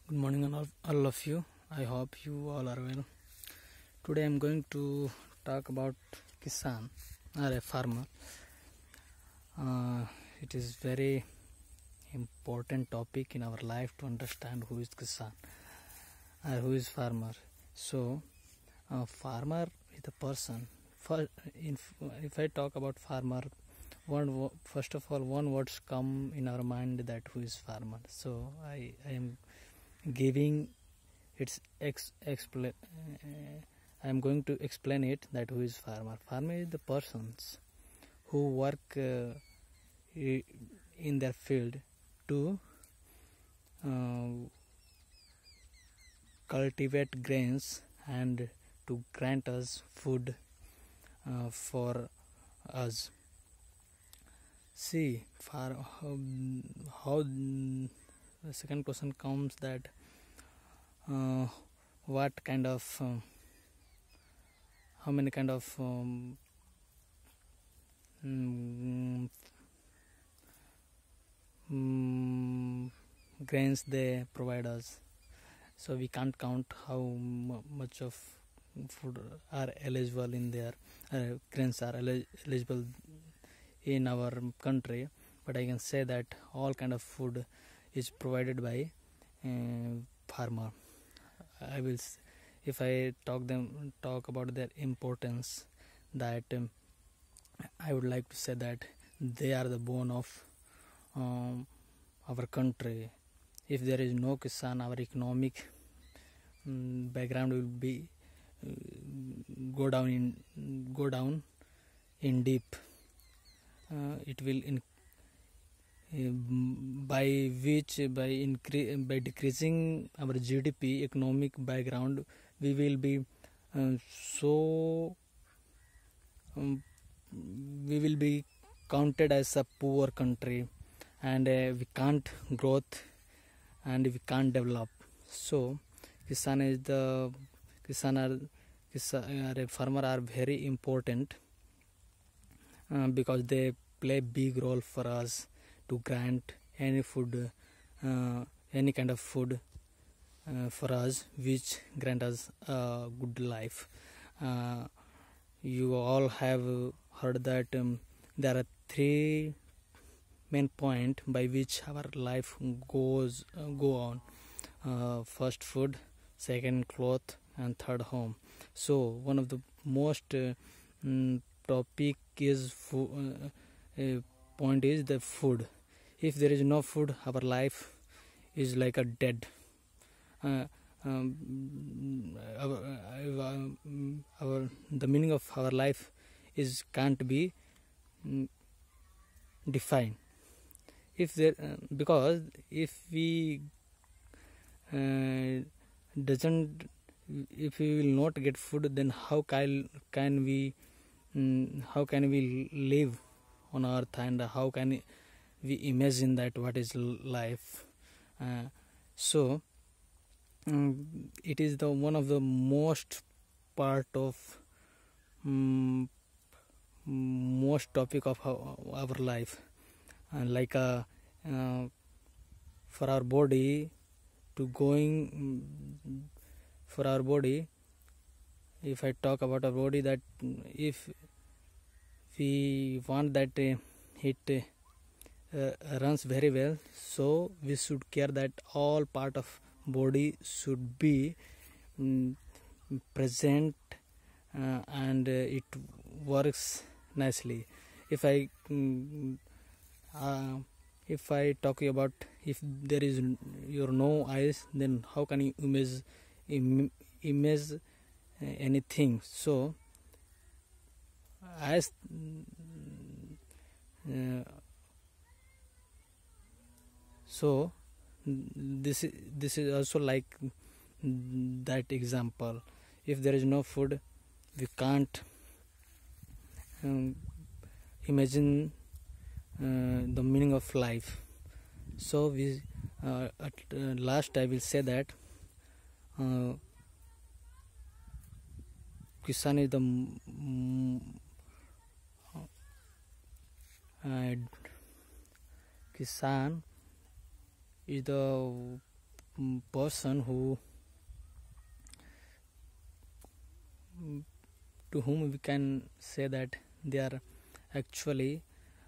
Good morning, all of you. I hope you all are well. Today I'm going to talk about Kisan or a farmer. It is very important topic in our life to understand who is Kisan or who is farmer. So, farmer is the person. If I talk about farmer, first of all, one words come in our mind that who is farmer. So I am giving its I am going to explain it that who is farmer. Farmer is the persons who work in their field to cultivate grains and to grant us food for us. See, how the second question comes that what kind of how many kind of grains they provide us. So we can't count how much of food are eligible in their grains are eligible in our country, but I can say that all kind of food is provided by farmer. I will, if I talk about their importance, that I would like to say that they are the bone of our country. If there is no Kisan, our economic background will be go down in deep. It will by decreasing our GDP economic background, we will be we will be counted as a poor country, and we can't growth and we can't develop. So farmer are very important because they play big role for us to grant any food, any kind of food for us, which grant us a good life. You all have heard that there are three main point by which our life go on. First, food; second, cloth; and third, home. So one of the most topic is point is the food. If there is no food, our life is like a dead. The meaning of our life is can't be defined. If there because if we if we will not get food, then how can we live on earth, and how can we imagine that what is life? So it is the one of the most part of most topic of our life, like for our body to going for our body. If I talk about our body, that if we want that it runs very well, so we should care that all part of body should be present and it works nicely. If I talk about, if there is your no eyes, then how can you image anything? So as so this is also like that example. If there is no food, we can't imagine the meaning of life. So we at last I will say that Kisan is the Kisan is the person to whom we can say that they are actually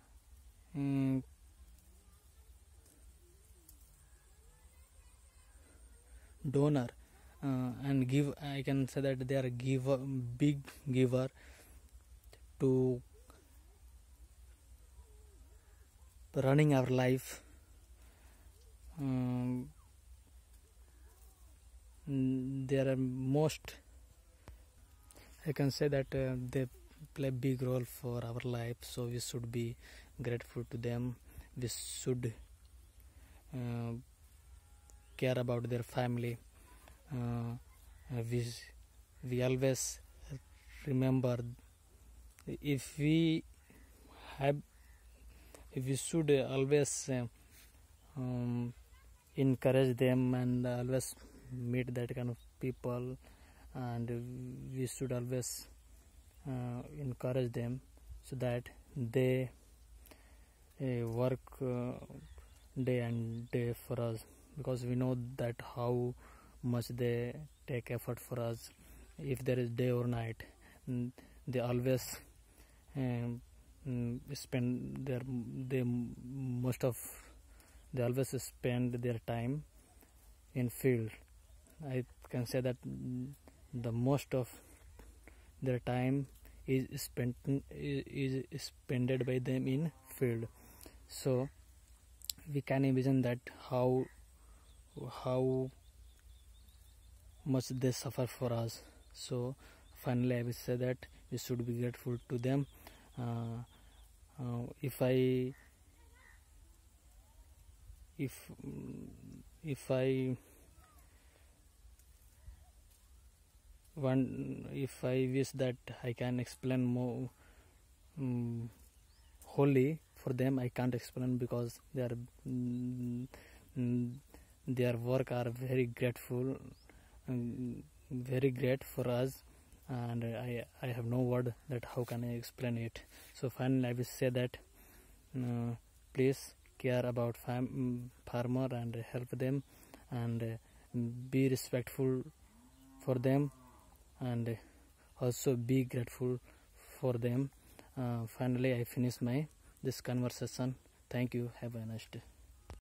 donor, and give, I can say that they are big giver to running our life. They are most, I can say that they play big role for our life, so we should be grateful to them. We should care about their family. We always remember, if we should always encourage them and always meet that kind of people, and we should always encourage them so that they work day and day for us, because we know that how much they take effort for us. If there is day or night, they always spend they always spend their time in field. I can say that the most of their time is spent by them in field. So we can imagine that how much they suffer for us. So finally I will say that we should be grateful to them. If I wish that I can explain more wholly for them, I can't explain, because their work are very grateful, very great for us, and I have no word that how can I explain it. So finally I will say that please care about farmer and help them, and be respectful for them, and also be grateful for them. Finally I finish this conversation. Thank you. Have a nice day.